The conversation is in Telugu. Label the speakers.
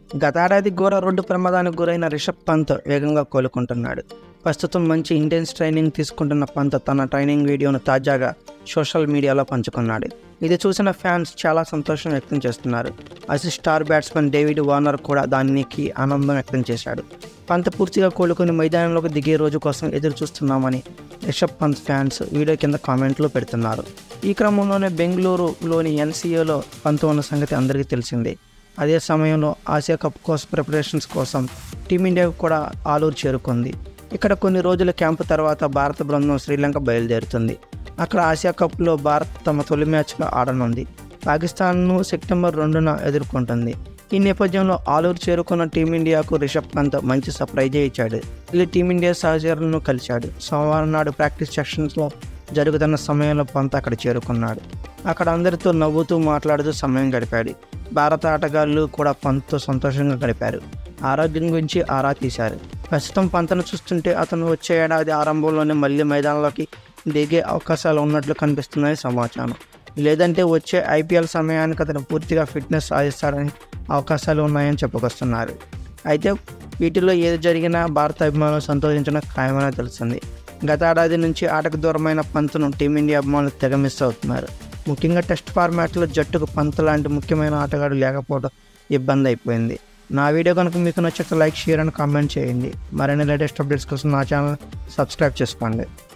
Speaker 1: గతేడాది ఘోర రోడ్డు ప్రమాదానికి గురైన రిషబ్ పంత్ వేగంగా కోలుకుంటున్నాడు. ప్రస్తుతం మంచి ఇంటెన్స్ ట్రైనింగ్ తీసుకుంటున్న పంత్ తన ట్రైనింగ్ వీడియోను తాజాగా సోషల్ మీడియాలో పంచుకున్నాడు. ఇది చూసిన ఫ్యాన్స్ చాలా సంతోషం వ్యక్తం చేస్తున్నారు. స్టార్ బ్యాట్స్మెన్ డేవిడ్ వార్నర్ కూడా దానికి ఆనందం వ్యక్తం చేశాడు. పంత్ పూర్తిగా కోలుకుని మైదానంలోకి దిగే రోజు కోసం ఎదురు చూస్తున్నామని రిషబ్ పంత్ ఫ్యాన్స్ వీడియో కింద కామెంట్లు పెడుతున్నారు. ఈ క్రమంలోనే బెంగళూరులోని ఎన్సీఏలో పంత్ ఉన్న సంగతి అందరికీ తెలిసిందే. అదే సమయంలో ఆసియా కప్ కోసం ప్రిపరేషన్స్ కోసం టీమిండియాకు కూడా ఆలూరు చేరుకుంది. ఇక్కడ కొన్ని రోజుల క్యాంపు తర్వాత భారత బృందం శ్రీలంక బయలుదేరుతుంది. అక్కడ ఆసియా కప్లో భారత్ తమ తొలి మ్యాచ్లో ఆడనుంది. పాకిస్తాన్ను సెప్టెంబర్ 2న ఎదుర్కొంటుంది. ఈ నేపథ్యంలో ఆలూరు చేరుకున్న టీమిండియాకు రిషబ్ పంత్ మంచి సర్ప్రైజే ఇచ్చాడు. ಇಲ್ಲಿ టీమిండియా సహచరులను కలిశాడు. సోమవారం నాడు ప్రాక్టీస్ సెషన్స్లో జరుగుతున్న సమయంలో పంత్ అక్కడ చేరుకున్నాడు. అక్కడ అందరితో నవ్వుతూ మాట్లాడుతూ సమయం గడిపాడు. భారత ఆటగాళ్లు కూడా పంత్తో సంతోషంగా గడిపారు. ఆరోగ్యం గురించి ఆరా తీశారు. ప్రస్తుతం పంత్ను చూస్తుంటే అతను వచ్చే ఏడాది ఆరంభంలోనే మళ్ళీ మైదానంలోకి దిగే అవకాశాలు ఉన్నట్లు కనిపిస్తుందని సమాచారం. లేదంటే వచ్చే ఐపీఎల్ సమయానికి అతను పూర్తిగా ఫిట్నెస్ సాధిస్తాడని అవకాశాలు ఉన్నాయని చెప్పుకొస్తున్నారు. అయితే వీటిలో ఏది జరిగినా భారత అభిమానులు సంతోషించడం ఖాయమని తెలిసింది. గత ఏడాది నుంచి ఆటకు దూరమైన పంత్ను టీమిండియా అభిమానులు తెగ మిస్ అవుతున్నారు. ముఖ్యంగా టెస్ట్ ఫార్మాట్లో జట్టుకు పంత్ లాంటి ముఖ్యమైన ఆటగాడు లేకపోవడం ఇబ్బంది అయిపోయింది. నా వీడియో కనుక మీకు నచ్చితే లైక్, షేర్ అండ్ కామెంట్ చేయండి. మరిన్ని లేటెస్ట్ అప్డేట్స్ కోసం నా ఛానల్ సబ్స్క్రైబ్ చేసుకోండి.